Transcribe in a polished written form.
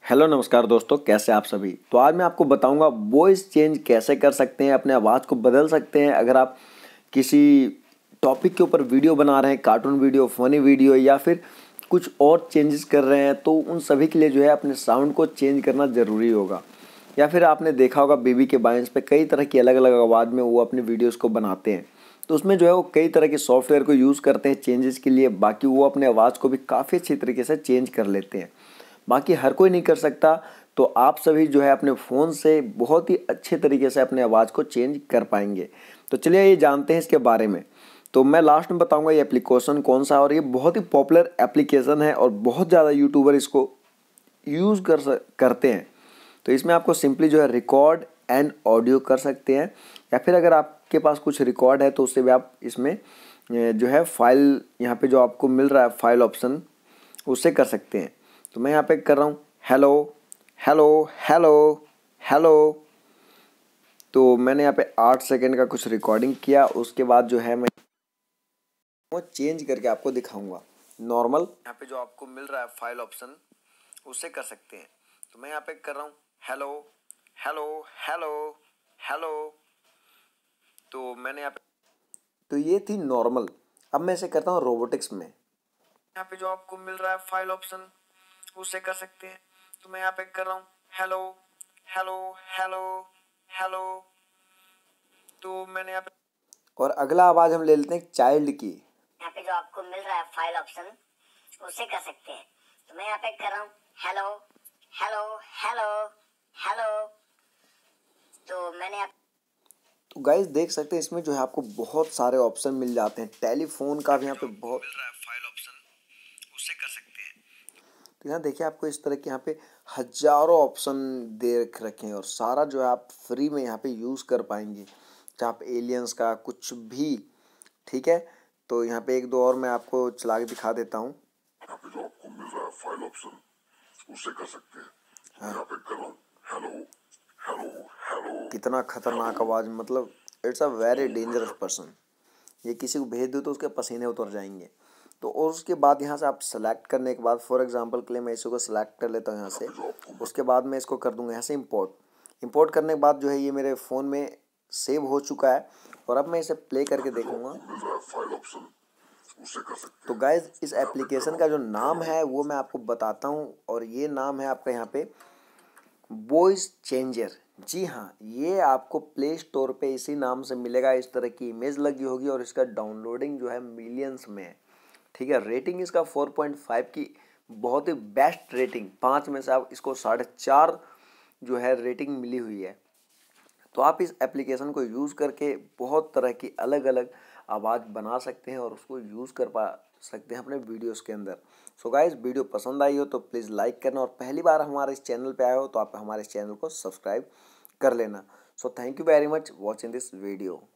Hello नमस्कार दोस्तों, कैसे आप सभी। तो आज मैं आपको बताऊंगा वॉइस चेंज कैसे कर सकते हैं, अपने आवाज़ को बदल सकते हैं। अगर आप किसी टॉपिक के ऊपर वीडियो बना रहे हैं, कार्टून वीडियो, फनी वीडियो या फिर कुछ और चेंजेस कर रहे हैं, तो उन सभी के लिए जो है अपने साउंड को चेंज करना ज़रूरी होगा। या फिर आपने देखा होगा बीबी के बाइंस पे कई तरह की अलग अलग आवाज़ में वो अपने वीडियोज़ को बनाते हैं। तो उसमें जो है वो कई तरह के सॉफ्टवेयर को यूज़ करते हैं चेंजेस के लिए। बाकी वो अपने आवाज़ को भी काफ़ी अच्छी तरीके से चेंज कर लेते हैं। बाकी हर कोई नहीं कर सकता, तो आप सभी जो है अपने फ़ोन से बहुत ही अच्छे तरीके से अपने आवाज़ को चेंज कर पाएंगे। तो चलिए ये जानते हैं इसके बारे में। तो मैं लास्ट में बताऊंगा ये एप्लीकेशन कौन सा है, और ये बहुत ही पॉपुलर एप्लीकेशन है और बहुत ज़्यादा यूट्यूबर इसको यूज़ करते हैं। तो इसमें आपको सिंपली जो है रिकॉर्ड एंड ऑडियो कर सकते हैं, या फिर अगर आपके पास कुछ रिकॉर्ड है तो उससे भी आप इसमें जो है फाइल, यहाँ पे जो आपको मिल रहा है फाइल ऑप्शन, उससे कर सकते हैं। तो मैं यहाँ पे कर रहा हूँ हेलो हेलो हेलो हेलो। तो मैंने यहाँ पे 8 सेकेंड का कुछ रिकॉर्डिंग किया। उसके बाद जो है मैं वो चेंज करके आपको दिखाऊंगा। नॉर्मल यहाँ पे जो आपको मिल रहा है फाइल ऑप्शन, उससे कर सकते हैं। तो मैं यहाँ पे कर रहा हूँ हेलो हेलो हेलो हेलो। तो मैंने यहाँ पे, तो ये थी नॉर्मल। अब मैं इसे करता हूँ रोबोटिक्स में। यहाँ पे जो आपको मिल रहा है फाइल ऑप्शन, उससे कर सकते हैं। तो मैं यहाँ पे कर रहा हूँ हेलो हेलो हेलो हेलो। तो मैंने यहाँ पे, और अगला आवाज हम ले लेते हैं चाइल्ड की। यहाँ पे जो आपको मिल रहा है फाइल ऑप्शन, उससे कर सकते हैं। तो मैं यहाँ पे कर रहा हूँ हेलो हेलो हेलो हेलो। तो मैंने यहाँ, तो गाइस देख सकते हैं इसमें जो है आपको बहुत सारे ऑप्शन मिल जाते हैं। टेलीफोन का भी यहाँ पे बहुत मिल रहा है फाइल ऑप्शन, उससे कर सकते हैं। तो यहाँ देखिए आपको इस तरह के यहाँ पे हजारों ऑप्शन दे रखे हैं, और सारा जो है आप फ्री में यहाँ पे यूज़ कर पाएंगे, चाहे आप एलियंस का कुछ भी। ठीक है, तो यहाँ पे एक दो और मैं आपको चला के दिखा देता हूँ। यहाँ पे जो आपको मिल रहा है फाइल ऑप्शन, उससे कर सकते हैं। हाँ। यहाँ पे कर रहा हूँ हेलो हेलो हेलो। कितना खतरनाक आवाज़, मतलब it's a very dangerous person. ये किसी को भेज दो तो उसके पसीने उतर जाएंगे। तो और उसके बाद यहाँ से आप सेलेक्ट करने के बाद, फॉर एग्जांपल के लिए मैं इसको सेलेक्ट कर लेता हूँ यहाँ से। उसके बाद मैं इसको कर दूंगा यहाँ से इंपोर्ट करने के बाद जो है ये मेरे फ़ोन में सेव हो चुका है। और अब मैं इसे प्ले करके देखूँगा। तो गाइज इस एप्लीकेशन का जो नाम है वो मैं आपको बताता हूँ, और ये नाम है आपका यहाँ पे वॉइस चेंजर। जी हाँ, ये आपको प्ले स्टोर पे इसी नाम से मिलेगा। इस तरह की इमेज लगी होगी और इसका डाउनलोडिंग जो है मिलियंस में है। ठीक है, रेटिंग इसका 4.5 की बहुत ही बेस्ट रेटिंग, 5 में से आप इसको 4.5 जो है रेटिंग मिली हुई है। तो आप इस एप्लीकेशन को यूज़ करके बहुत तरह की अलग अलग आवाज़ बना सकते हैं और उसको यूज़ कर पा सकते हैं अपने वीडियोस के अंदर। सो गाइस, वीडियो पसंद आई हो तो प्लीज़ लाइक करना, और पहली बार हमारे इस चैनल पे आए हो तो आप हमारे इस चैनल को सब्सक्राइब कर लेना। So thank you very much watching this video.